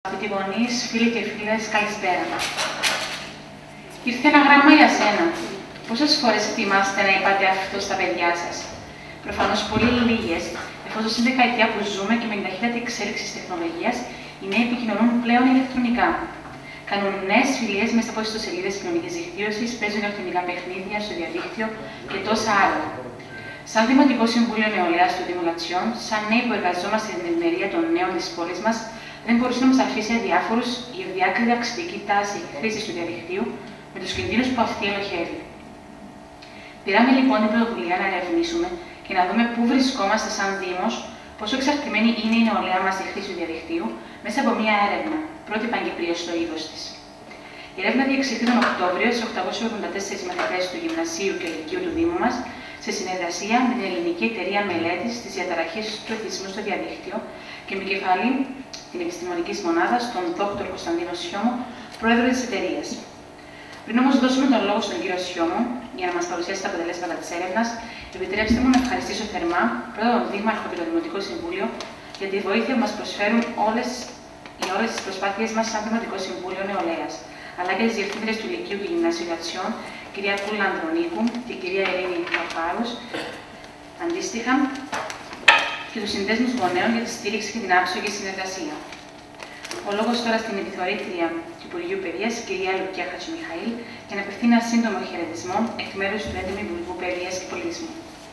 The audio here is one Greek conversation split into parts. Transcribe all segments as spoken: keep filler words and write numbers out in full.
Αγαπητοί γονείς, φίλοι και φίλες, καλησπέρα. Ήρθε ένα γράμμα για σένα. Πόσες φορές ετοιμάστε να είπατε αυτό στα παιδιά σας? Προφανώς πολύ λίγες, εφόσον στην δεκαετία που ζούμε και με την ταχύτατη εξέλιξη της τεχνολογίας, οι νέοι επικοινωνούν πλέον ηλεκτρονικά. Κάνουν νέες φιλίες μέσα από ιστοσελίδες κοινωνικής δικτύωσης, παίζουν ηλεκτρονικά παιχνίδια στο διαδίκτυο και τόσα άλλα. Σαν Δημοτικό Συμβούλιο Νεολαίας του Δήμου Λατσιών, σαν νέοι που εργαζόμαστε στην ευημερία των νέων της πόλης μας, δεν μπορούσε να μας αφήσει αδιάφορους η ευδιάκριτη αυξητική τάση χρήσης του διαδικτύου με τους κινδύνους που αυτή ελοχεύει. Πήραμε λοιπόν την πρωτοβουλία να ερευνήσουμε και να δούμε πού βρισκόμαστε σαν Δήμος, πόσο εξαρτημένη είναι η νεολαία μας στη χρήση του διαδικτύου, μέσα από μία έρευνα, πρώτη παγκυπρίου στο είδος της. Η έρευνα διεξήχθη τον Οκτώβριο στις οκτακόσιους ογδόντα τέσσερα μαθητές του Γυμνασίου και Λυκείου του Δήμου μας, σε συνεργασία με την Ελληνική Εταιρεία Μελέτης της Διαταραχής του Εθισμού στο Διαδίκτυο και με κεφαλή την επιστημονική μονάδα, τον δόκτωρ Κωνσταντίνο Σιώμο, πρόεδρο της εταιρείας. Πριν όμως δώσουμε τον λόγο στον κύριο Σιώμο για να μας παρουσιάσει τα αποτελέσματα της έρευνας, επιτρέψτε μου να ευχαριστήσω θερμά πρώτα τον Δήμαρχο και το Δημοτικό Συμβούλιο για τη βοήθεια που μας προσφέρουν όλες, για όλες τις προσπάθειες μας σαν Δημοτικό Συμβούλιο Νεολαίας, αλλά και τις διευθύντριες του Λυκείου και Γυμνασίου Λατσιών, κυρία Κούλα Ανδρονίκου και κυρία Ειρήνη Παπάρους, αντίστοιχα, και τους συνδέσμους γονέων για τη στήριξη και την άψογη συνεργασία. Ο λόγος τώρα στην επιθεωρήτρια του Υπουργείου Παιδείας, κυρία Λουκιά Χατζημιχαήλ, για να απευθύνει ένα σύντομο χαιρετισμό εκ μέρους του έντιμου Υπουργού Παιδείας και Πολιτισμού.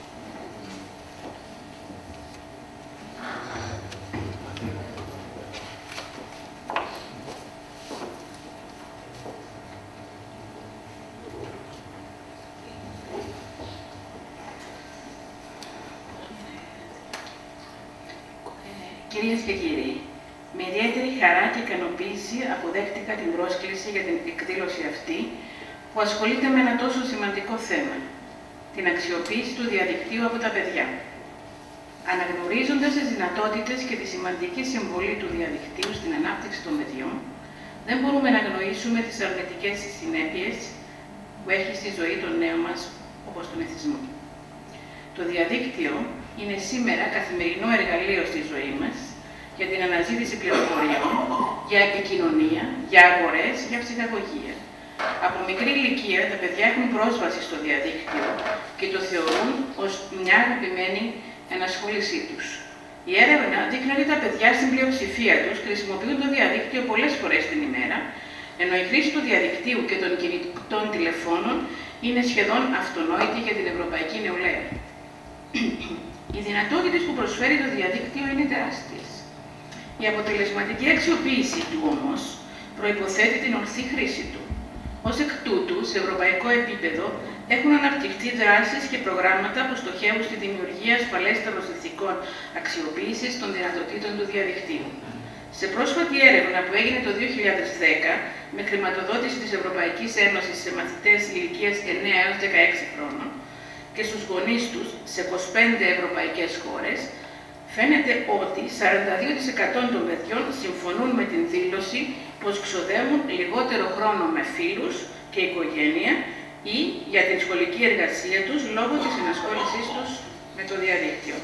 Κυρίες και κύριοι, με ιδιαίτερη χαρά και ικανοποίηση αποδέχτηκα την πρόσκληση για την εκδήλωση αυτή που ασχολείται με ένα τόσο σημαντικό θέμα, την αξιοποίηση του διαδικτύου από τα παιδιά. Αναγνωρίζοντας τις δυνατότητες και τη σημαντική συμβολή του διαδικτύου στην ανάπτυξη των παιδιών, δεν μπορούμε να αγνοήσουμε τις αρνητικές συνέπειες που έχει στη ζωή των νέων μας, όπως τον εθισμό. Το διαδίκτυο είναι σήμερα καθημερινό εργαλείο στη ζωή μας για την αναζήτηση πληροφοριών, για επικοινωνία, για αγορές, για ψυχαγωγία. Από μικρή ηλικία τα παιδιά έχουν πρόσβαση στο διαδίκτυο και το θεωρούν ως μια αγαπημένη ενασχόλησή τους. Η έρευνα δείχνει ότι τα παιδιά στην πλειοψηφία τους χρησιμοποιούν το διαδίκτυο πολλές φορές την ημέρα, ενώ η χρήση του διαδικτύου και των κινητών τηλεφώνων είναι σχεδόν αυτονόητη για την ευρωπαϊκή νεολαία. Οι δυνατότητες που προσφέρει το διαδίκτυο είναι τεράστιες. Η αποτελεσματική αξιοποίηση του όμως προϋποθέτει την ορθή χρήση του. Ως εκ τούτου, σε ευρωπαϊκό επίπεδο έχουν αναπτυχθεί δράσεις και προγράμματα που στοχεύουν στη δημιουργία ασφαλέστερων συνθηκών αξιοποίησης των δυνατοτήτων του διαδικτύου. Σε πρόσφατη έρευνα που έγινε το δύο χιλιάδες δέκα με χρηματοδότηση της Ευρωπαϊκής Ένωσης σε μαθητές ηλικίας εννέα έως δεκαέξι χρόνων, και στους γονείς τους σε είκοσι πέντε ευρωπαϊκές χώρες, φαίνεται ότι σαράντα δύο τοις εκατό των παιδιών συμφωνούν με την δήλωση πως ξοδεύουν λιγότερο χρόνο με φίλους και οικογένεια ή για την σχολική εργασία τους λόγω της ενασχόλησής τους με το διαδίκτυο.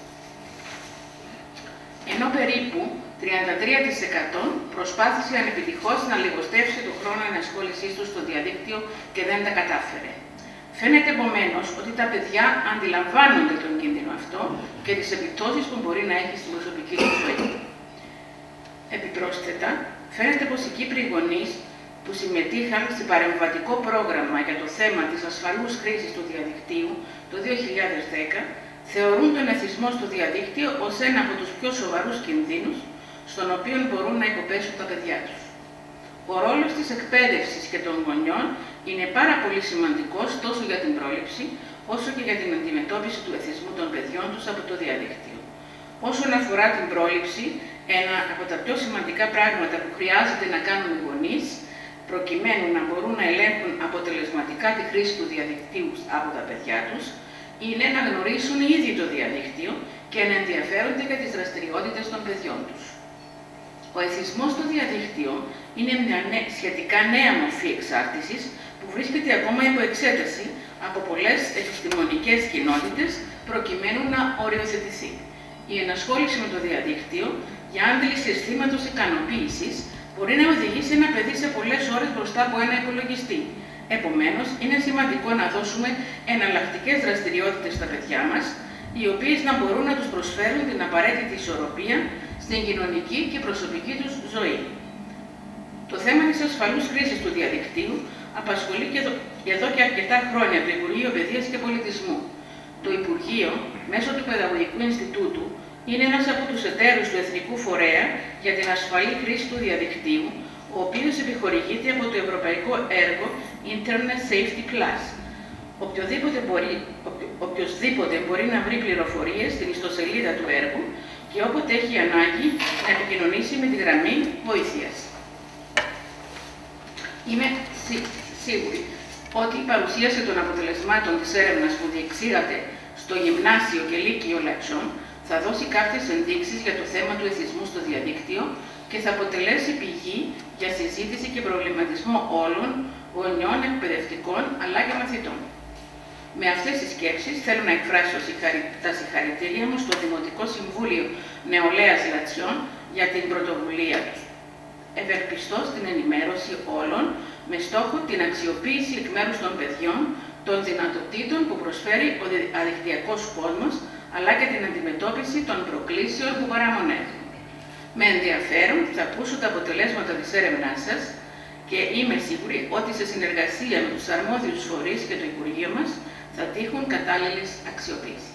Ενώ περίπου τριάντα τρία τοις εκατό προσπάθησε ανεπιτυχώς να λιγοστεύσει το χρόνο ενασχόλησής τους στο διαδίκτυο και δεν τα κατάφερε. Φαίνεται επομένως ότι τα παιδιά αντιλαμβάνονται τον κίνδυνο αυτό και τις επιπτώσεις που μπορεί να έχει στην προσωπική του ζωή. Επιπρόσθετα, φαίνεται πως οι Κύπροι γονείς που συμμετείχαν σε παρεμβατικό πρόγραμμα για το θέμα της ασφαλούς χρήσης του διαδικτύου το δύο χιλιάδες δέκα θεωρούν τον εθισμό στο διαδίκτυο ως ένα από τους πιο σοβαρούς κινδύνους στον οποίο μπορούν να υποπέσουν τα παιδιά τους. Ο ρόλος της εκπαίδευσης και των γονιών είναι πάρα πολύ σημαντικός τόσο για την πρόληψη, όσο και για την αντιμετώπιση του εθισμού των παιδιών τους από το διαδίκτυο. Όσον αφορά την πρόληψη, ένα από τα πιο σημαντικά πράγματα που χρειάζεται να κάνουν οι γονείς, προκειμένου να μπορούν να ελέγχουν αποτελεσματικά τη χρήση του διαδικτύου από τα παιδιά τους, είναι να γνωρίσουν ήδη το διαδίκτυο και να ενδιαφέρονται για τις δραστηριότητες των παιδιών τους. Ο εθισμός στο διαδίκτυο είναι μια σχετικά νέα μορφή εξάρτησης που βρίσκεται ακόμα υπό εξέταση από πολλές επιστημονικές κοινότητες προκειμένου να οριοθετηθεί. Η ενασχόληση με το διαδίκτυο για άντληση αισθήματος ικανοποίησης μπορεί να οδηγήσει ένα παιδί σε πολλές ώρες μπροστά από ένα υπολογιστή. Επομένως, είναι σημαντικό να δώσουμε εναλλακτικές δραστηριότητες στα παιδιά μας, οι οποίες να μπορούν να τους προσφέρουν την απαραίτητη ισορροπία στην κοινωνική και προσωπική τους ζωή. Το θέμα της ασφαλούς χρήσης του διαδικτύου απασχολεί και εδώ, εδώ και αρκετά χρόνια το Υπουργείο Παιδείας και Πολιτισμού. Το Υπουργείο, μέσω του Παιδαγωγικού Ινστιτούτου, είναι ένας από τους εταίρους του Εθνικού Φορέα για την ασφαλή χρήση του διαδικτύου, ο οποίος επιχορηγείται από το ευρωπαϊκό έργο Internet Safety Plus. Οποιοδήποτε μπορεί, οποιοσδήποτε μπορεί να βρει πληροφορίες στην ιστοσελίδα του έργου και όποτε έχει ανάγκη να επικοινωνήσει με τη γραμμή βοήθειας. Είμαι σί, σίγουρη ότι η παρουσίαση των αποτελεσμάτων της έρευνας που διεξήγατε στο Γυμνάσιο και Λύκειο Λατσιών θα δώσει κάποιες ενδείξεις για το θέμα του εθισμού στο διαδίκτυο και θα αποτελέσει πηγή για συζήτηση και προβληματισμό όλων, γονιών, εκπαιδευτικών αλλά και μαθητών. Με αυτές τις σκέψεις θέλω να εκφράσω τα συγχαρητήρια μου στο Δημοτικό Συμβούλιο Νεολαίας Λατσιών για την πρωτοβουλία τους. Ευελπιστώ στην ενημέρωση όλων με στόχο την αξιοποίηση εκ μέρους των παιδιών των δυνατοτήτων που προσφέρει ο διαδικτυακός κόσμος, αλλά και την αντιμετώπιση των προκλήσεων που παραμονεύουν. Με ενδιαφέρον θα ακούσω τα αποτελέσματα της έρευνάς σας και είμαι σίγουρη ότι σε συνεργασία με τους αρμόδιους φορείς και το Υπουργείο μας θα τύχουν κατάλληλης αξιοποίησης.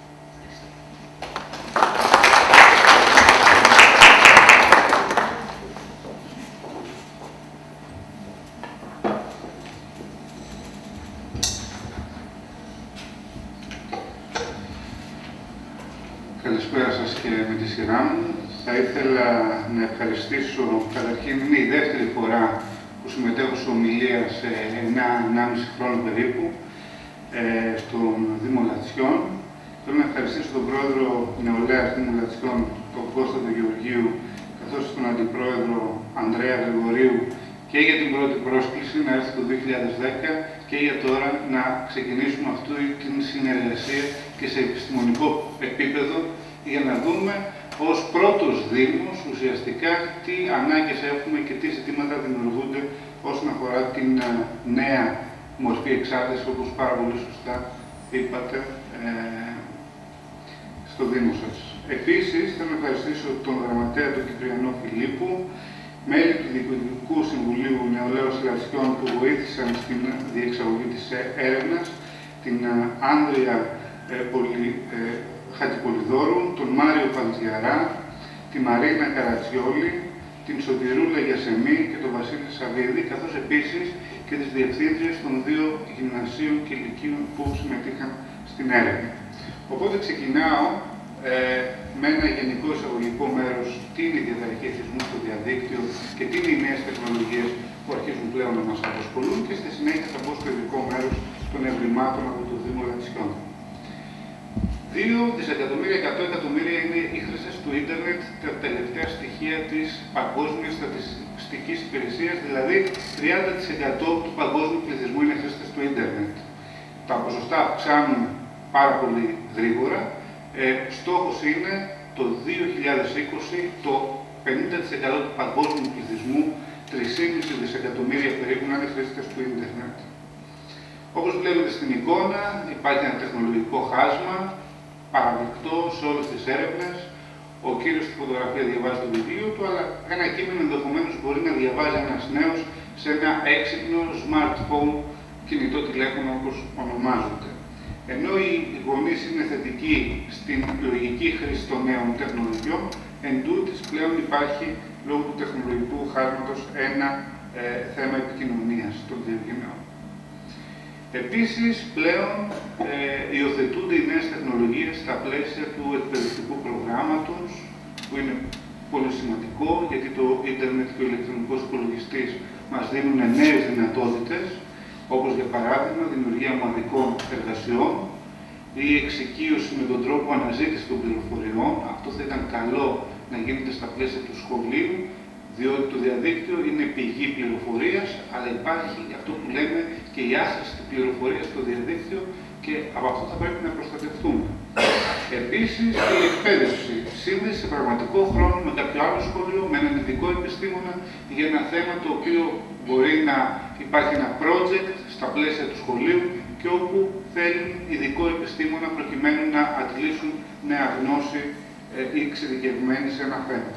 Καλησπέρα σας και με τη σειρά μου. Θα ήθελα να ευχαριστήσω, καταρχήν είναι η δεύτερη φορά που συμμετέχω σε ομιλία σε εννιά με ενάμιση χρόνο περίπου ε, στον Δήμο Λατσιών. Θέλω να ευχαριστήσω τον Πρόεδρο Νεολαίας Δήμου Λατσιών, τον Κώστα του Γεωργίου, καθώς και τον Αντιπρόεδρο Ανδρέα Γρηγορίου και για την πρώτη πρόσκληση να έρθει το δύο χιλιάδες δέκα και για τώρα να ξεκινήσουμε αυτή την συνεργασία και σε επιστημονικό επίπεδο για να δούμε ως πρώτος Δήμος ουσιαστικά τι ανάγκες έχουμε και τι ζητήματα δημιουργούνται όσον αφορά την νέα μορφή εξάρτησης, όπως πάρα πολύ σωστά είπατε, ε, στο Δήμο σας. Επίσης, θέλω να ευχαριστήσω τον Γραμματέα του Κυπριανό Φιλίππου, μέλη του Διοικητικού Συμβουλίου Νεολαίας Λατσιών που βοήθησαν στην διεξαγωγή της έρευνας, την Άνδρια ε, Πολυ, ε, Χατζηπολιδόρου, τον Μάριο Παντζιαρά, τη Μαρίνα Καρατσιόλη, την Σωτηρούλα Γιασεμή και τον Βασίλη Σαββίδη, καθώς επίσης και τις διευθύντριες των δύο γυμνασίων και λυκείων που συμμετείχαν στην έρευνα. Οπότε ξεκινάω ε, με ένα γενικό εισαγωγικό μέρος τι είναι η διαταραχή εθισμού στο διαδίκτυο και τι είναι οι νέες τεχνολογίες που αρχίζουν πλέον να μας απασχολούν και στη συνέχεια θα μπω στο ειδικό μέρος των ευρημάτων από το Δήμο Λατσιών. δύο δισεκατομμύρια εκατό εκατομμύρια είναι οι χρήστες του ίντερνετ τα τελευταία στοιχεία της Παγκόσμιας Στατιστικής Υπηρεσίας, δηλαδή τριάντα τοις εκατό του παγκόσμιου πληθυσμού είναι χρήστες του ίντερνετ. Τα ποσοστά αυξάνουν πάρα πολύ γρήγορα. Ε, στόχος είναι το δύο χιλιάδες είκοσι το πενήντα τοις εκατό του παγκόσμιου πληθυσμού, τρία κόμμα πέντε δισεκατομμύρια περίπου, να είναι χρήστες του ίντερνετ. Όπως βλέπετε στην εικόνα, υπάρχει ένα τεχνολογικό χάσμα, παραδεικτό σε όλες τις έρευνες. Ο κύριος στη φωτογραφία διαβάζει το βιβλίο του, αλλά ένα κείμενο ενδεχομένως μπορεί να διαβάζει ένας νέος σε ένα έξυπνο smartphone, κινητό τηλέφωνο όπως ονομάζονται. Ενώ οι γονείς είναι θετικοί στην λογική χρήση των νέων τεχνολογιών, εν τούτης πλέον υπάρχει λόγω του τεχνολογικού χάσματος ένα ε, θέμα επικοινωνίας των δύο γενναιών. Επίσης, πλέον ε, υιοθετούνται οι νέες τεχνολογίες στα πλαίσια του εκπαιδευτικού προγράμματος, που είναι πολύ σημαντικό, γιατί το ίντερνετ και ο ηλεκτρονικός υπολογιστής μας δίνουν νέες δυνατότητες, όπως για παράδειγμα δημιουργία ομαδικών εργασιών ή εξοικείωση με τον τρόπο αναζήτησης των πληροφοριών. Αυτό θα ήταν καλό να γίνεται στα πλαίσια του σχολείου, διότι το διαδίκτυο είναι πηγή πληροφορίας, αλλά υπάρχει αυτό που λέμε και η άσχεστη πληροφορία στο διαδίκτυο και από αυτό θα πρέπει να προστατευτούμε. Επίσης, η εκπαίδευση. Σύνδεση σε πραγματικό χρόνο με κάποιο άλλο σχολείο, με έναν ειδικό επιστήμονα για ένα θέμα το οποίο μπορεί να υπάρχει ένα project στα πλαίσια του σχολείου και όπου θέλουν ειδικό επιστήμονα προκειμένου να αντλήσουν νέα γνώση ή εξειδικευμένη σε ένα θέμα.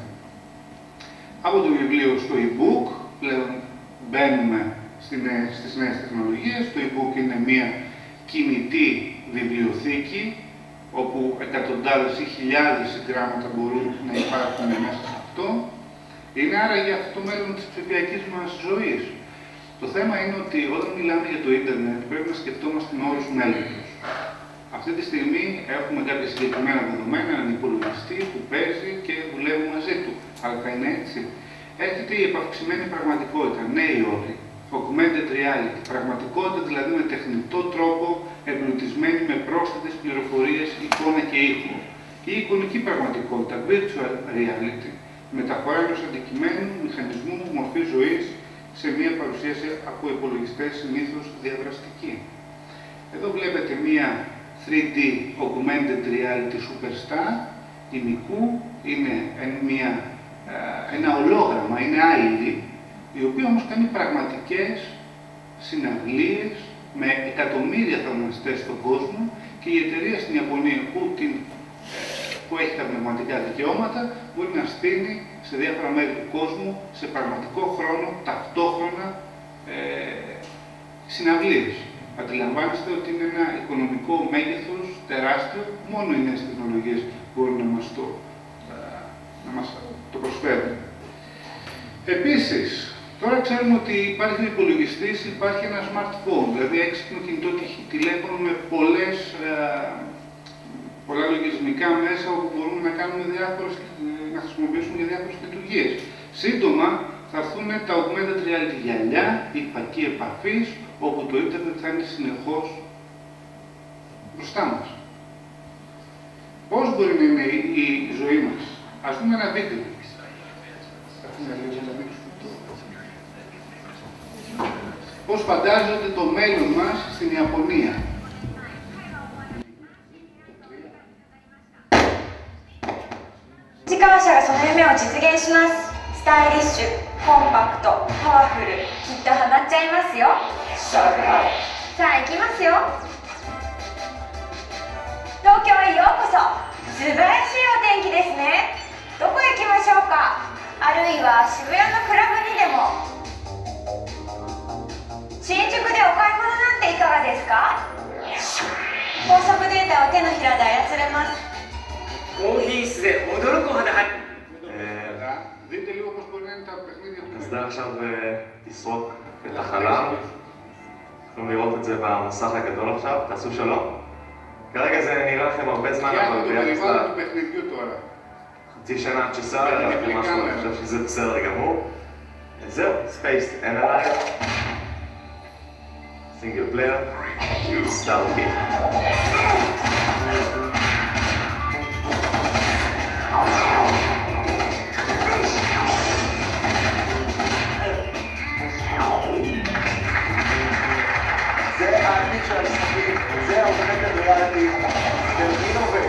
Από το βιβλίο στο e-book, πλέον μπαίνουμε στις νέες τεχνολογίες. Το e-book είναι μια κινητή βιβλιοθήκη, όπου εκατοντάδες ή χιλιάδες γράμματα μπορούν να υπάρχουν μέσα σε αυτό. Είναι άρα για αυτό το μέλλον της ψηφιακής μας ζωής. Το θέμα είναι ότι όταν μιλάμε για το ίντερνετ πρέπει να σκεφτόμαστε με όρους μέλλοντος. Αυτή τη στιγμή έχουμε κάποια συγκεκριμένα δεδομένα, έναν υπολογιστή που παίζει και δουλεύουμε μαζί του. Αλλά θα είναι έτσι. Έρχεται η επαυξημένη πραγματικότητα, νέοι όροι. Augmented reality, πραγματικότητα δηλαδή με τεχνητό τρόπο, εμπλουτισμένη με πρόσθετες πληροφορίες, εικόνα και ήχο. Η εικονική πραγματικότητα, virtual reality, μεταφορά ενός αντικειμένου, μηχανισμού, μορφή ζωής σε μια παρουσίαση από υπολογιστές συνήθως διαδραστική. Εδώ βλέπετε μια θρι ντι Augmented Reality Superstar, ημικού, είναι μια, ένα ολόγραμμα, είναι άειλη, η οποία όμως κάνει πραγματικές συναυλίες με εκατομμύρια θαυμαστές στον κόσμο και η εταιρεία στην Ιαπωνία που, την, που έχει τα πνευματικά δικαιώματα μπορεί να στείλει σε διάφορα μέρη του κόσμου σε πραγματικό χρόνο, ταυτόχρονα ε, συναυλίες. Αντιλαμβάνεστε ότι είναι ένα οικονομικό μέγεθος τεράστιο, μόνο οι νέες τεχνολογίες μπορούν να μας το, να μας το προσφέρουν. Επίσης, τώρα ξέρουμε ότι υπάρχει ο υπολογιστής, υπάρχει ένα smartphone, δηλαδή έξυπνο κινητό τηλέφωνο με πολλές, ε, πολλά λογισμικά μέσα όπου μπορούμε να, κάνουμε διάφορες, να χρησιμοποιήσουμε για διάφορες λειτουργίες. Σύντομα θα έρθουν τα augmented reality γυαλιά, η φακή επαφής, όπου το ίντερνετ θα είναι συνεχώς μπροστά μας. Πώς μπορεί να είναι η, η ζωή μας? Ας δούμε ένα βίντεο. Πώς φαντάζονται το μέλλον μας στην Ιαπωνία. 藤川社がその夢を実現します。スタイリッシュ、コンパクト、パワフル、きっとハマっちゃいますよ。さあ行きますよ。東京へようこそ。素晴らしいお天気ですね。どこへ行きましょうか。あるいは渋谷のクラブにでも。新宿でお買い物なんていかがですか。高速データを手のひらで操れます。 高品質で驚くほど入る。 נסדר עכשיו תסרוק את החלב. יכולים לראות את זה במסך הגדול עכשיו, תעשו שלום. כרגע זה נראה לכם הרבה זמן, אבל ביחס לחצי שנה עד שסע, לכם משהו, אני חושב שזה בסדר גמור. זהו, Spaced Analyze. Single player, Start Kit. זה העתיד של המשחקים, זה האוגמנטד ריאליטי, תלמיד עובד.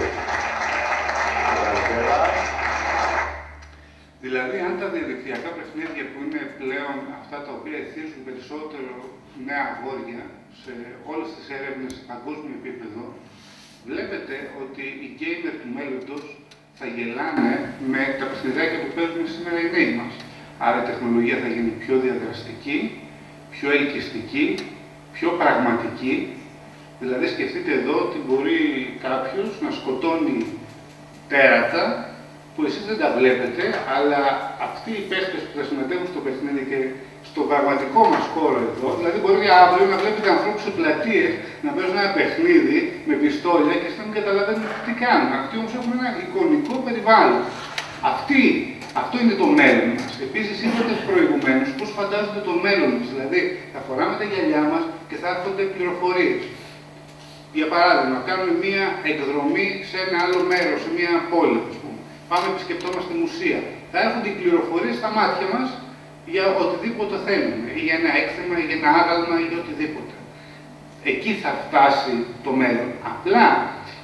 Δηλαδή, αν τα διαδικτυακά παιχνίδια που είναι πλέον αυτά τα οποία εθίζουν περισσότερο νέα αγόρια σε όλες τις έρευνες σε παγκόσμιο επίπεδο, βλέπετε ότι οι gamer του μέλλοντος θα γελάνε με τα παιχνιδάκια που παίζουν σήμερα οι νέοι μας. Άρα η τεχνολογία θα γίνει πιο διαδραστική, πιο ελκυστική, πιο πραγματική. Δηλαδή, σκεφτείτε εδώ ότι μπορεί κάποιος να σκοτώνει τέρατα που εσείς δεν τα βλέπετε, αλλά αυτοί οι παίχτες που θα συμμετέχουν στο παιχνίδι και στο πραγματικό μας χώρο εδώ, δηλαδή μπορεί αύριο να βλέπετε ανθρώπους σε πλατείες να παίζουν ένα παιχνίδι με πιστόλια και εσείς να μην καταλαβαίνετε τι κάνουν. Αυτοί όμως έχουν ένα εικονικό περιβάλλον. Αυτοί, αυτό είναι το μέλλον μας. Επίσης, είπατε προηγουμένως πώς φαντάζονται το μέλλον μας. Δηλαδή, θα φοράμε τα γυαλιά μας και θα έρχονται πληροφορίες. Για παράδειγμα, κάνουμε μία εκδρομή σε ένα άλλο μέρος, σε μία πόλη, ας πούμε. Πάμε επισκεπτόμαστε μουσεία. Θα έρχονται οι πληροφορίες στα μάτια μας για οτιδήποτε θέλουμε, ή για ένα έκθεμα, ή για ένα άγαλμα, ή για οτιδήποτε. Εκεί θα φτάσει το μέλλον. Απλά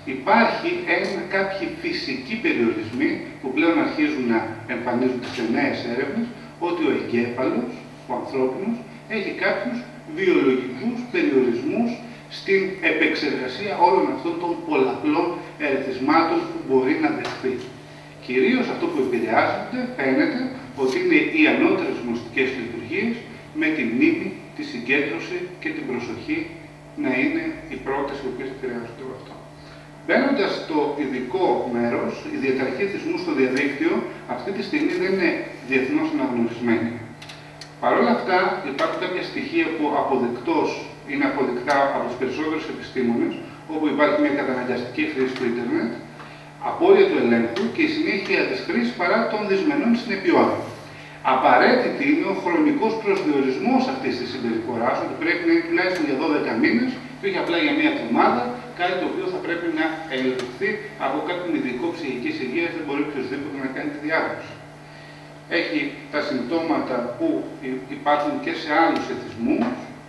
Υπάρχει ένα, κάποιοι φυσικοί περιορισμοί που πλέον αρχίζουν να εμφανίζονται σε νέες έρευνες, ότι ο εγκέφαλος, ο ανθρώπινος, έχει κάποιους βιολογικούς περιορισμούς στην επεξεργασία όλων αυτών των πολλαπλών ερεθισμάτων που μπορεί να δεχθεί. Κυρίως αυτό που επηρεάζεται, φαίνεται, ότι είναι οι ανώτερες γνωστικές λειτουργίες με τη μνήμη, τη συγκέντρωση και την προσοχή να είναι οι πρώτες οι οποίες επηρεάζονται από αυτό. Μπαίνοντας στο ειδικό μέρος, η διαταραχή εθισμού στο διαδίκτυο αυτή τη στιγμή δεν είναι διεθνώς αναγνωρισμένη. Παρ' όλα αυτά, υπάρχουν κάποια στοιχεία που αποδεκτώς είναι αποδεκτά από τους περισσότερους επιστήμονες, όπου υπάρχει μια καταναγκαστική χρήση του ίντερνετ, απώλεια του ελέγχου και η συνέχεια της χρήσης παρά των δυσμενών συνεπειών. Απαραίτητη είναι ο χρονικός προσδιορισμός αυτής της συμπεριφοράς, ότι πρέπει να είναι τουλάχιστον για δώδεκα μήνες και όχι απλά για μία εβδομάδα, κάτι το οποίο θα πρέπει να ελεγχθεί από κάποιον ειδικό ψυχικής υγείας, δεν μπορεί οποιοδήποτε να κάνει τη διάγνωση. Έχει τα συμπτώματα που υπάρχουν και σε άλλους εθισμούς.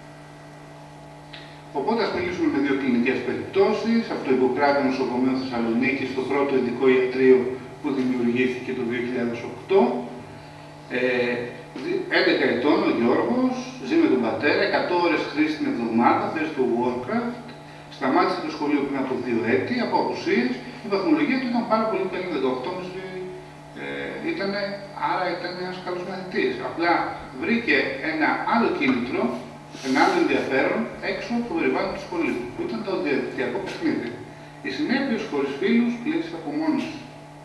Οπότε ας μιλήσουμε με δύο κλινικές περιπτώσεις. Από το Ιπποκράτη Νοσοκομείο Θεσσαλονίκης, το πρώτο ειδικό ιατρείο που δημιουργήθηκε το δύο χιλιάδες οκτώ. Ε, έντεκα ετών ο Γιώργος, ζει με τον πατέρα, εκατό ώρες χρήση την εβδομάδα, παίζει το Warcraft. Σταμάτησε το σχολείο πριν από δύο έτη, από απουσίες. Η βαθμολογία του ήταν πάρα πολύ καλή, δεκαοκτώ κόμμα πέντε. Ε, ήτανε, άρα ήταν ένας καλός μαθητής. Απλά βρήκε ένα άλλο κίνητρο, ένα άλλο ενδιαφέρον έξω από το περιβάλλον του σχολείου, που ήταν το διαδικτυακό παιχνίδι. Οι συνέπειες χωρίς φίλους, πλήρης απομόνωση.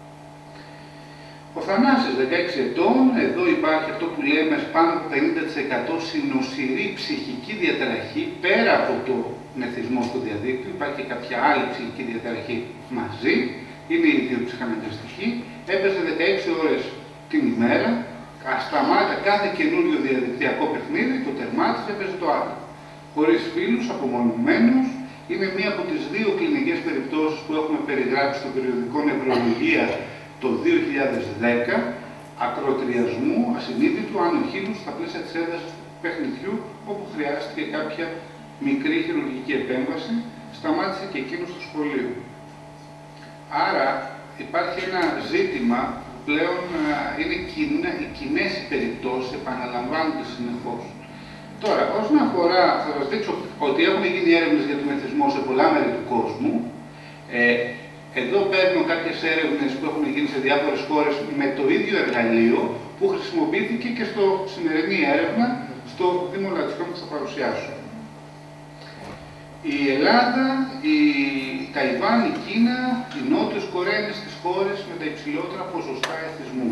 Ο Θανάσης, δεκαέξι ετών, εδώ υπάρχει αυτό που λέμε πάνω από πενήντα τοις εκατό συνοσηρή ψυχική διαταραχή, πέρα από το εθισμό στο διαδίκτυο, υπάρχει και κάποια άλλη ψυχική διαταραχή μαζί, είναι η ιδιοψυχαναγκαστική, έπαιζε δεκαέξι ώρες την ημέρα, ασταμάτα κάθε καινούριο διαδικτυακό παιχνίδι, το τερμάτισε, έπαιζε το άλλο. Χωρίς φίλους, απομονωμένος, είναι μία από τις δύο κλινικές περιπτώσεις που έχουμε περιγράψει στο περιοδικό Νευρολογία το δύο χιλιάδες δέκα, ακροτηριασμού ασυνείδητου ανοχήνου στα πλαίσια της έντασης του παιχνιδιού, όπου χρειάστηκε κάποια μικρή χειρουργική επέμβαση, σταμάτησε και εκείνο στο σχολείο. Άρα υπάρχει ένα ζήτημα που πλέον είναι κοινά, οι κοινές οι περιπτώσεις, επαναλαμβάνονται συνεχώς. Τώρα, όσον αφορά, θα σας δείξω ότι έχουν γίνει έρευνες για τον εθισμό σε πολλά μέρη του κόσμου. Ε, Εδώ παίρνω κάποιες έρευνες που έχουν γίνει σε διάφορες χώρες με το ίδιο εργαλείο που χρησιμοποιήθηκε και στο σημερινή έρευνα στο Δήμο Λατσικών που θα παρουσιάσω. Η Ελλάδα, η Ταϊβάν, η Κίνα, η Νότιος Κορέα είναι στις χώρες με τα υψηλότερα ποσοστά εθισμού.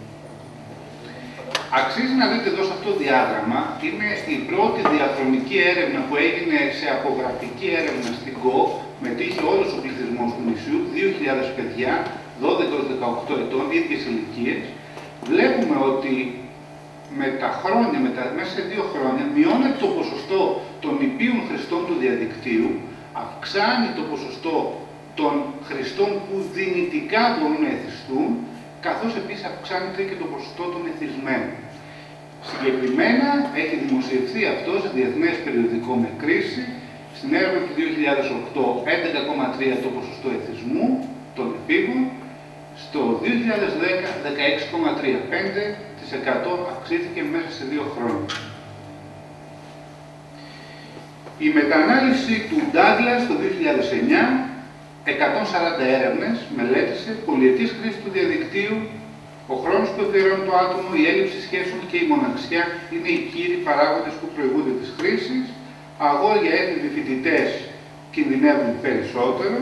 Αξίζει να δείτε εδώ σε αυτό το διάγραμμα, είναι η πρώτη διαχρονική έρευνα που έγινε σε απογραφική έρευνα στην ΚΟΒ, μετήχε όλος ο πληθυσμός του νησιού, δύο χιλιάδες παιδιά, δώδεκα έως δεκαοκτώ ετών, ίδιες ηλικίες. Βλέπουμε ότι με τα χρόνια, με τα, μέσα σε δύο χρόνια, μειώνεται το ποσοστό των νηπίων χρηστών του διαδικτύου, αυξάνει το ποσοστό των χρηστών που δυνητικά μπορούν να εθιστούν, καθώς επίσης αυξάνεται και το ποσοστό των εθισμένων. Συγκεκριμένα έχει δημοσιευθεί αυτό σε διεθνές περιοδικό με κρίση. Στην έρευνα του δύο χιλιάδες οκτώ, έντεκα κόμμα τρία το ποσοστό εθισμού των εφήβων. Στο δύο χιλιάδες δέκα, δεκαέξι κόμμα τριάντα πέντε τοις εκατό αυξήθηκε μέσα σε δύο χρόνια. Η μετανάλυση του Douglas το δύο χιλιάδες εννιά, εκατόν σαράντα έρευνες, μελέτησε πολυετής χρήση του διαδικτύου, ο χρόνος που αφιερώνει το άτομο, η έλλειψη σχέσεων και η μοναξιά είναι οι κύριοι παράγοντες που προηγούνται της χρήσης. Αγόρια έφηβοι φοιτητές κινδυνεύουν περισσότερο.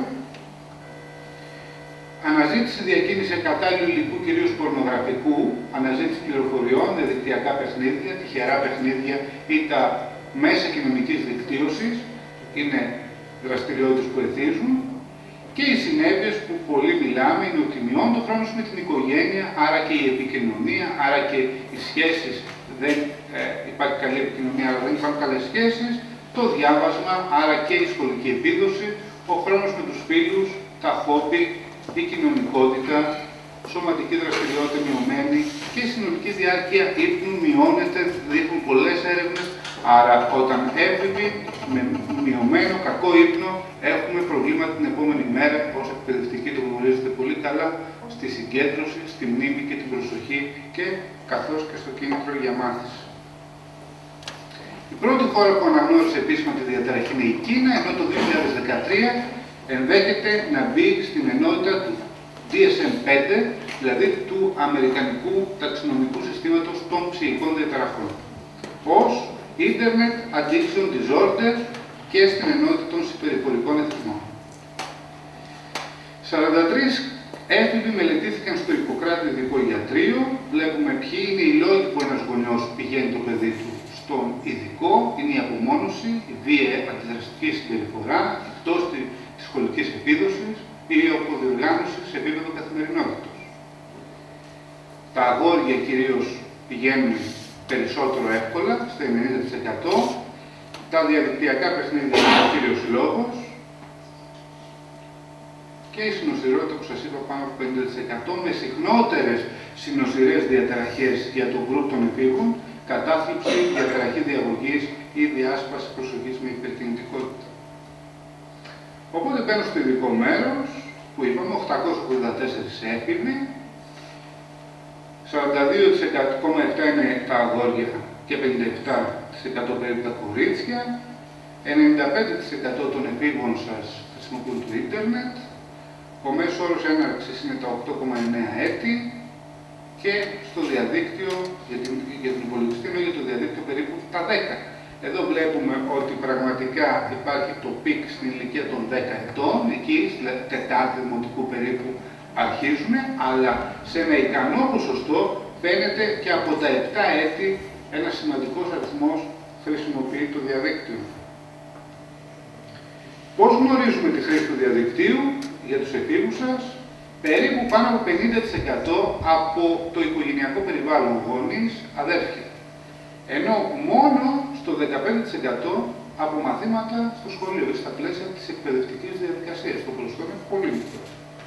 Αναζήτηση διακίνηση ακατάλληλου υλικού, κυρίως πορνογραφικού, αναζήτηση πληροφοριών, διαδικτυακά παιχνίδια, τυχερά παιχνίδια ή τα μέσα κοινωνικής δικτύωσης είναι δραστηριότητες που εθίζουν. Και οι συνέπειες που πολύ μιλάμε είναι ότι μειώνει το χρόνο με την οικογένεια, άρα και η επικοινωνία, άρα και οι σχέσεις, δεν ε, υπάρχει καλή επικοινωνία, αλλά δεν υπάρχουν καλές σχέσεις, το διάβασμα, άρα και η σχολική επίδοση, ο χρόνος με τους φίλους, τα χόμπι, η κοινωνικότητα, σωματική δραστηριότητα μειωμένη και η συνολική διάρκεια ύπνου μειώνεται, δείχνουν πολλές έρευνες Άρα, όταν έφηβοι με μειωμένο κακό ύπνο έχουμε προβλήματα την επόμενη μέρα, ως εκπαιδευτικοί το γνωρίζετε πολύ καλά, στη συγκέντρωση, στη μνήμη και την προσοχή και καθώς και στο κίνητρο για μάθηση. Η πρώτη χώρα που αναγνώρισε επίσημα τη διαταραχή είναι η Κίνα, ενώ το δύο χιλιάδες δεκατρία ενδέχεται να μπει στην ενότητα του ντι ες εμ πέντε, δηλαδή του Αμερικανικού Ταξινομικού Συστήματος των Ψυχικών Διαταραχών, ως Internet Addiction Disorder και στην ενότητα των συμπεριφορικών εθισμών. σαράντα τρεις έφηβοι μελετήθηκαν στο Ιπποκράτη ειδικό ιατρείο. Βλέπουμε ποιοι είναι οι λόγοι που ένας γονιός πηγαίνει το παιδί του στον ειδικό. Είναι η απομόνωση, η βία αντιδραστική συμπεριφορά, η πτώση της σχολικής επίδοσης ή η αποδιοργάνωση σε επίπεδο καθημερινότητας. Τα αγόρια κυρίως πηγαίνουν περισσότερο εύκολα, στο ενενήντα τοις εκατό. Τα διαδικτυακά παιχνίδια είναι ο κύριος λόγος. Και η συνοσιρότητα που σας είπα πάνω από πενήντα τοις εκατό, με συχνότερες συνοσιρές διαταραχές για τον γκρουπ των εφήβων, κατάθλιψη, διαταραχή διαγωγής ή διάσπαση προσοχής με υπερκινητικότητα. Οπότε μπαίνω στο ειδικό μέρος, που είπαμε οκτακόσιοι ογδόντα τέσσερις έφηβοι, σαράντα δύο κόμμα επτά τοις εκατό είναι τα αγόρια και πενήντα επτά τοις εκατό περίπου τα κορίτσια, ενενήντα πέντε τοις εκατό των εφήβων σας χρησιμοποιούν το ίντερνετ, ο μέσος όρος έναρξης είναι τα οκτώ κόμμα εννέα έτη και στο διαδίκτυο, για, την, για τον υπολογιστή, ενώ για το διαδίκτυο περίπου τα δέκα. Εδώ βλέπουμε ότι πραγματικά υπάρχει το πικ στην ηλικία των δέκα ετών, εκεί στη τετάρτη δημοτικού περίπου αρχίζουν, αλλά σε ένα ικανό ποσοστό φαίνεται και από τα επτά έτη ένας σημαντικός αριθμός χρησιμοποιεί το διαδίκτυο. Πώς γνωρίζουμε τη χρήση του διαδικτύου για τους εφήβους σας? Περίπου πάνω από πενήντα τοις εκατό από το οικογενειακό περιβάλλον, γονείς, αδέρφια. Ενώ μόνο στο δεκαπέντε τοις εκατό από μαθήματα στο σχολείο ή στα πλαίσια της εκπαιδευτικής διαδικασίας. Το ποσοστό είναι πολύ μικρό.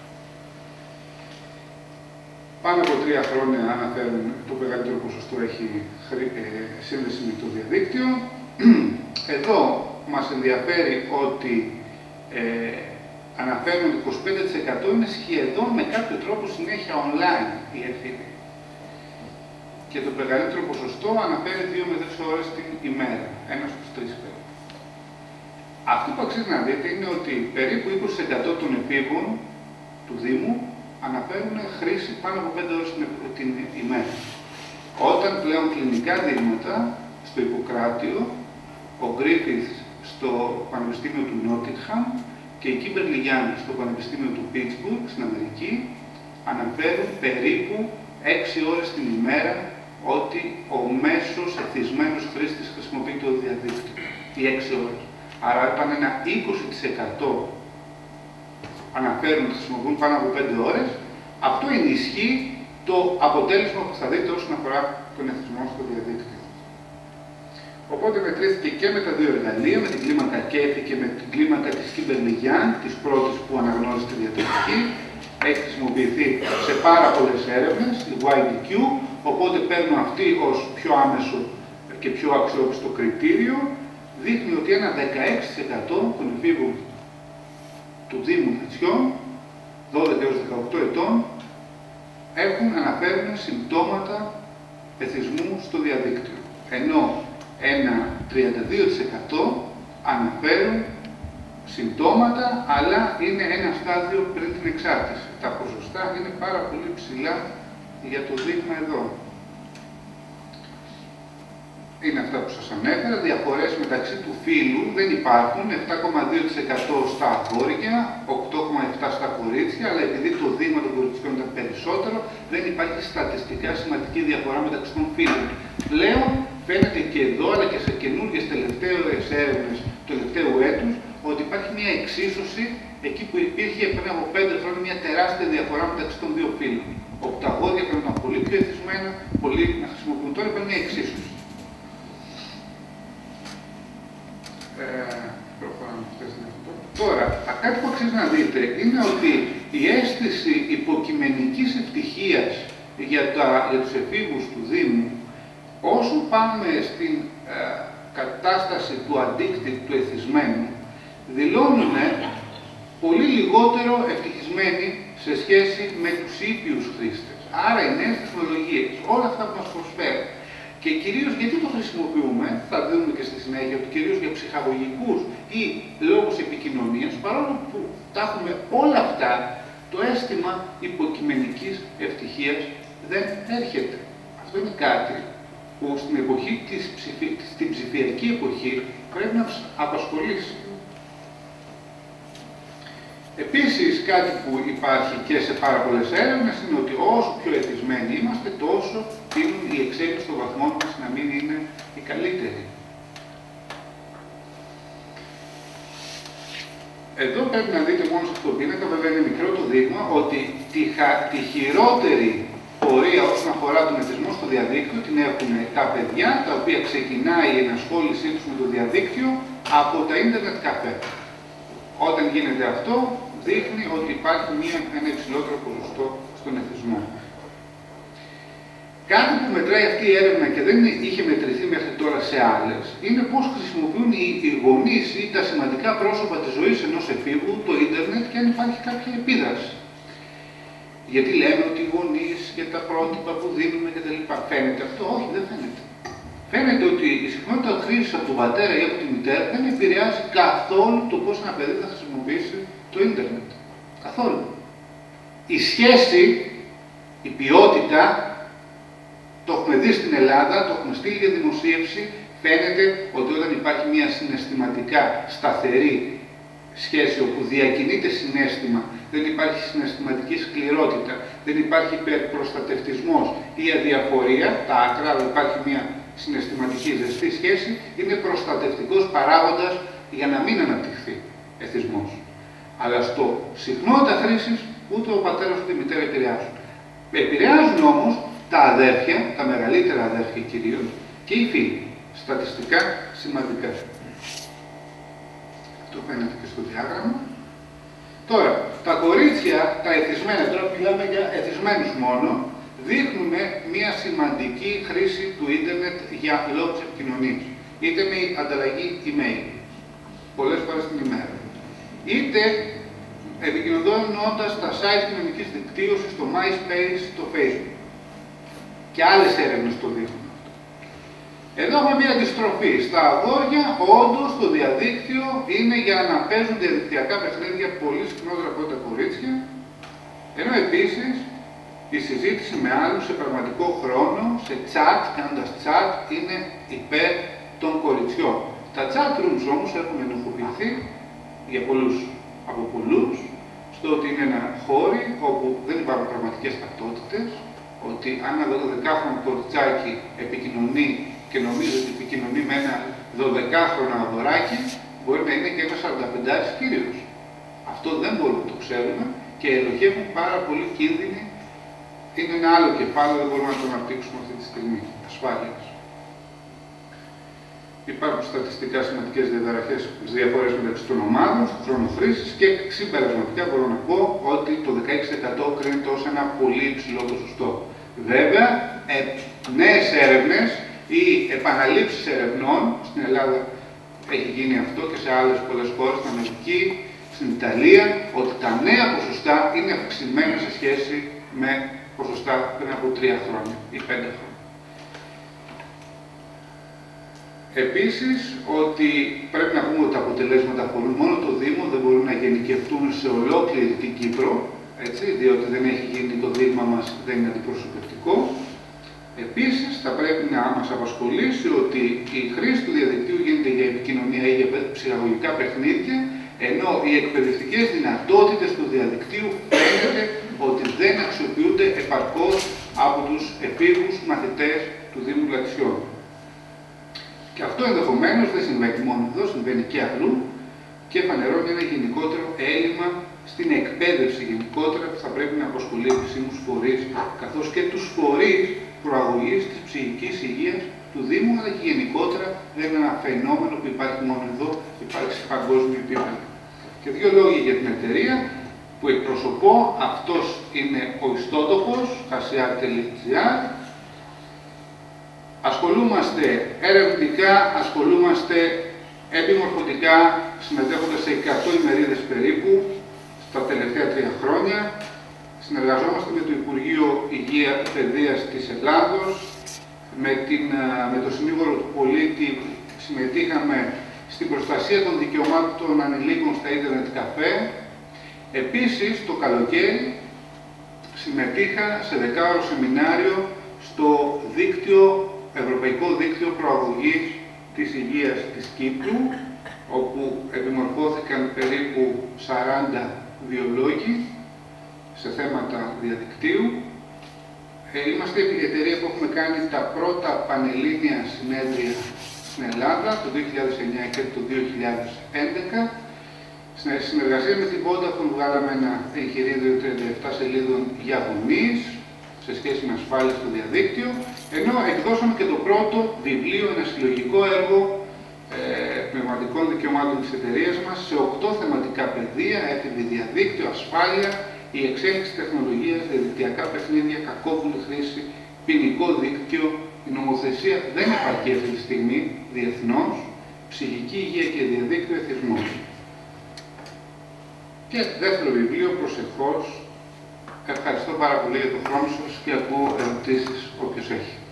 Πάνω από τρία χρόνια αναφέρουν το μεγαλύτερο ποσοστό έχει σύνδεση με το διαδίκτυο. Εδώ μας ενδιαφέρει ότι ε, αναφέρουν ότι είκοσι πέντε τοις εκατό είναι σχεδόν με κάποιο τρόπο συνέχεια online οι εφήβοι. Και το μεγαλύτερο ποσοστό αναφέρει δύο με τρεις ώρες την ημέρα, ένα στους τρεις περίπου. Αυτό που αξίζει να δείτε είναι ότι περίπου είκοσι τοις εκατό των εφήβων του Δήμου αναφέρουν χρήση πάνω από πέντε ώρες την ημέρα. Όταν πλέον κλινικά δείγματα στο Ιπποκράτιο, ο Γκρίφιθς στο Πανεπιστήμιο του Νότιγχαμ και η Κίμπερλι Γιάνγκ στο Πανεπιστήμιο του Πίτσμπουργκ στην Αμερική αναφέρουν περίπου έξι ώρες την ημέρα ότι ο μέσος εθισμένος χρήστης χρησιμοποιεί το διαδίκτυο. Οι έξι ώρες. Άρα όταν ένα είκοσι τοις εκατό αναφέρουν ότι χρησιμοποιούν πάνω από πέντε ώρες, αυτό ενισχύει το αποτέλεσμα που θα δείτε όσον αφορά τον εθισμό στο διαδίκτυο. Οπότε μετρήθηκε και με τα δύο εργαλεία, με την κλίμακα Κέφι και με την κλίμακα της Κίμπερλι Γιάνγκ, της πρώτης που αναγνώρισε τη διαταραχή. Έχει χρησιμοποιηθεί σε πάρα πολλές έρευνες, η γουάι ντι κιου, οπότε παίρνω αυτή ως πιο άμεσο και πιο αξιόπιστο κριτήριο. Δείχνει ότι ένα δεκαέξι τοις εκατό των εφήβων του Δήμου Χιτσιών, δώδεκα έως δεκαοκτώ ετών, έχουν αναφέρουν συμπτώματα εθισμού στο διαδίκτυο. Ενώ ένα τριάντα δύο τοις εκατό αναφέρουν συμπτώματα, αλλά είναι ένα στάδιο πριν την εξάρτηση. Τα ποσοστά είναι πάρα πολύ ψηλά για το δείγμα εδώ. Είναι αυτά που σας ανέφερα. Διαφορές μεταξύ του φύλου δεν υπάρχουν. επτά κόμμα δύο τοις εκατό στα αγόρια, οκτώ κόμμα επτά τοις εκατό στα κορίτσια, αλλά επειδή το δείγμα των κοριτσιών ήταν περισσότερο, δεν υπάρχει στατιστικά σημαντική διαφορά μεταξύ των φύλων. Πλέον φαίνεται και εδώ, αλλά και σε καινούργιες τελευταίες έρευνες του τελευταίου έτους, ότι υπάρχει μια εξίσωση εκεί που υπήρχε πριν από πέντε χρόνια μια τεράστια διαφορά μεταξύ των δύο φύλων. Όπου τα αγόρια πρέπει να είναι πολύ πιο εθισμένα, πολλοί να χρησιμοποιούν. Τώρα υπάρχει μια εξίσωση. Ε, Τώρα, κάτι που αξίζει να δείτε είναι ότι η αίσθηση υποκειμενικής ευτυχίας για, τα, για τους εφήβους του Δήμου, όσο πάμε στην ε, κατάσταση του αντίκτυπου του εθισμένου δηλώνουν πολύ λιγότερο ευτυχισμένοι σε σχέση με τους ήπιους χρήστες. Άρα οι νέες τεχνολογίες, όλα αυτά που μας προσφέρουν και κυρίως γιατί το χρησιμοποιούμε, θα δούμε και στη συνέχεια, ότι κυρίως για ψυχαγωγικούς ή λόγους επικοινωνίας, παρόλο που τα έχουμε όλα αυτά, το αίσθημα υποκειμενικής ευτυχίας δεν έρχεται. Αυτό είναι κάτι που στην εποχή της ψηφι... στην ψηφιακή εποχή πρέπει να μας απασχολήσει. Επίσης, κάτι που υπάρχει και σε πάρα πολλές έρευνες είναι ότι όσο πιο εθισμένοι είμαστε, τόσο τείνουν η εξέλιξη των βαθμών μας να μην είναι η καλύτερη. Εδώ πρέπει να δείτε μόνο σε αυτό το πίνακα, βέβαια είναι μικρό το δείγμα, ότι τη, χα... τη χειρότερη πορεία όσον αφορά τον εθισμό στο διαδίκτυο την έχουν τα παιδιά, τα οποία ξεκινάει η ενασχόλησή τους με το διαδίκτυο από τα ίντερνετ καφέ. Όταν γίνεται αυτό, δείχνει ότι υπάρχει μια, ένα υψηλότερο ποσοστό στον εθισμό. Κάτι που μετράει αυτή η έρευνα και δεν είχε μετρηθεί μέχρι τώρα σε άλλες, είναι πώς χρησιμοποιούν οι, οι γονείς ή τα σημαντικά πρόσωπα της ζωής ενός εφήβου το ίντερνετ και αν υπάρχει κάποια επίδραση. Γιατί λέμε ότι οι γονείς και τα πρότυπα που δίνουμε κτλ. Φαίνεται αυτό? Όχι, δεν φαίνεται. Φαίνεται ότι η συχνότητα χρήσης από τον πατέρα ή από τη μητέρα δεν επηρεάζει καθόλου το πώς ένα παιδί θα χρησιμοποιήσει το ίντερνετ. Καθόλου. Η σχέση, η ποιότητα, το έχουμε δει στην Ελλάδα, το έχουμε στείλει για δημοσίευση, φαίνεται ότι όταν υπάρχει μια συναισθηματικά σταθερή σχέση όπου διακινείται συναίσθημα, δεν υπάρχει συναισθηματική σκληρότητα, δεν υπάρχει υπερπροστατευτισμός ή αδιαφορία, τα άκρα, αλλά υπάρχει μια συναισθηματική ζεστή σχέση, είναι προστατευτικός παράγοντας για να μην αναπτυχθεί εθισμός. Αλλά στο συχνότητα χρήσης ούτε ο πατέρας ούτε η μητέρα επηρεάζουν. Επηρεάζουν όμως τα αδέρφια, τα μεγαλύτερα αδέρφια κυρίως, και οι φίλοι. Στατιστικά σημαντικά. Αυτό φαίνεται και στο διάγραμμα. Τώρα, τα κορίτσια, τα εθισμένα, τώρα μιλάμε για εθισμένους μόνο, δείχνουν μια σημαντική χρήση του ίντερνετ για λόγους επικοινωνίας. Είτε με ανταλλαγή email, πολλές φορές την ημέρα, είτε επικοινωνώντας τα site κοινωνικής δικτύωσης, το MySpace, το Facebook. Και άλλες έρευνες το δείχνουν. Εδώ έχουμε μια αντιστροφή. Στα αγόρια, όντως, το διαδίκτυο είναι για να παίζουν διαδικτυακά παιχνίδια πολύ συχνότερα από τα κορίτσια, ενώ επίσης η συζήτηση με άλλους σε πραγματικό χρόνο, σε chat, κάνοντας chat, είναι υπέρ των κοριτσιών. Τα chat rooms όμως έχουν ενοχοποιηθεί για πολλούς, από πολλούς, στο ότι είναι ένα χώρι όπου δεν υπάρχουν πραγματικές ταυτότητες, ότι αν ένα δωδεκάχρονο κοριτσάκι επικοινωνεί και νομίζει ότι επικοινωνεί με ένα δωδεκάχρονο αγοράκι, μπορεί να είναι και ένα σαρανταπεντάρης κύριος. Αυτό δεν μπορούμε να το ξέρουμε και ελοχεύουν πάρα πολλοί κίνδυνοι. Είναι ένα άλλο κεφάλαιο, δεν μπορούμε να το αναπτύξουμε αυτή τη στιγμή. Ασφάλειας. Υπάρχουν στατιστικά σημαντικές διαταραχές, διαφορές μεταξύ των ομάδων, του χρόνου χρήσης και συμπερασματικά μπορώ να πω ότι το δεκαέξι τοις εκατό κρίνεται ως ένα πολύ υψηλό ποσοστό. Βέβαια, ε, νέες έρευνες ή επαναλήψεις ερευνών, στην Ελλάδα έχει γίνει αυτό και σε άλλες πολλές χώρες, στην Αμερική, στην Ιταλία, ότι τα νέα ποσοστά είναι αυξημένα σε σχέση με ποσοστά πριν από τρία χρόνια ή πέντε χρόνια. Επίσης, ότι πρέπει να πούμε ότι τα αποτελέσματα αφορούν μόνο το Δήμο, δεν μπορούν να γενικευτούν σε ολόκληρη την Κύπρο, έτσι, διότι δεν έχει γίνει το δείγμα μας, δεν είναι αντιπροσωπευτικό. Επίσης, θα πρέπει να μας απασχολήσει ότι η χρήση του διαδικτύου γίνεται για επικοινωνία ή για ψυχαγωγικά παιχνίδια, ενώ οι εκπαιδευτικές δυνατότητες του διαδικτύου φαίνεται ότι δεν αξιοποιούνται επαρκώς από τους εφήβους μαθητές του Δήμου Λατσιών. Και αυτό ενδεχομένως δεν συμβαίνει μόνο εδώ, συμβαίνει και αλλού και φανερώνει ένα γενικότερο έλλειμμα στην εκπαίδευση γενικότερα που θα πρέπει να απασχολεί επισήμους φορείς, καθώς και τους φορείς προαγωγής της ψυχικής υγείας του Δήμου, αλλά και γενικότερα δεν είναι ένα φαινόμενο που υπάρχει μόνο εδώ, υπάρχει σε παγκόσμιο επίπεδο. Και δύο λόγοι για την εταιρεία που εκπροσωπώ. Αυτός είναι ο ιστότοπος, χασιάρ τελεία τζι άρ. Ασχολούμαστε ερευνητικά, ασχολούμαστε επιμορφωτικά, συμμετέχοντας σε εκατό ημερίδες περίπου στα τελευταία τρία χρόνια. Συνεργαζόμαστε με το Υπουργείο Υγεία και Παιδείας της Ελλάδος, με, την, με το Συνήγορο του Πολίτη συμμετείχαμε στην προστασία των δικαιωμάτων των ανηλίκων στα ίντερνετ καφέ. Επίσης, το καλοκαίρι συμμετείχα σε δεκάωρο σεμινάριο στο δίκτυο, Ευρωπαϊκό Δίκτυο Προαγωγής της Υγείας της Κύπρου, όπου επιμορφώθηκαν περίπου σαράντα βιολόγοι σε θέματα διαδικτύου. Είμαστε η εταιρεία που έχουμε κάνει τα πρώτα πανελλήνια συνέδρια στην Ελλάδα το δύο χιλιάδες εννιά και το δύο χιλιάδες έντεκα. Στην συνεργασία με την Vodafone βγάλαμε ένα εγχειρίδιο τριάντα επτά σελίδων για γονείς σε σχέση με ασφάλεια στο διαδίκτυο, ενώ εκδώσαμε και το πρώτο βιβλίο, ένα συλλογικό έργο ε, πνευματικών δικαιωμάτων της εταιρείας μας σε οκτώ θεματικά πεδία: έφηβη διαδίκτυο, ασφάλεια, η εξέλιξη τεχνολογίας, διαδικτυακά παιχνίδια, κακόβουλη χρήση, ποινικό δίκτυο. Η νομοθεσία δεν επαρκεί αυτή τη στιγμή διεθνώς, ψυχική υγεία και διαδίκτυο εθισμός. Και δεύτερο βιβλίο, προσεχώς. Ευχαριστώ πάρα πολύ για τον χρόνο σας και ακούω ερωτήσεις όποιος έχει.